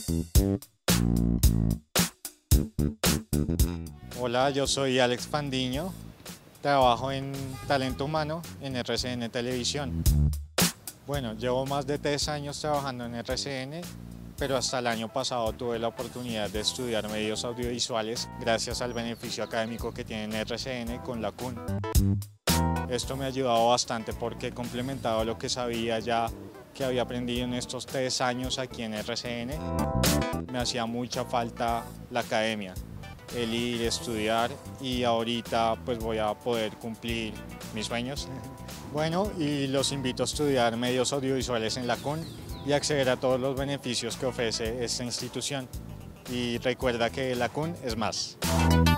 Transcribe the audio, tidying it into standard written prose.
Hola, yo soy Alex Fandiño, trabajo en talento humano en RCN Televisión. Bueno, llevo más de 3 años trabajando en RCN, pero hasta el año pasado tuve la oportunidad de estudiar medios audiovisuales gracias al beneficio académico que tiene RCN con la CUN. Esto me ha ayudado bastante porque he complementado lo que sabía ya que había aprendido en estos 3 años aquí en RCN. Me hacía mucha falta la academia, el ir, estudiar, y ahorita pues voy a poder cumplir mis sueños. Bueno, y los invito a estudiar medios audiovisuales en la CUN y acceder a todos los beneficios que ofrece esta institución. Y recuerda que la CUN es más.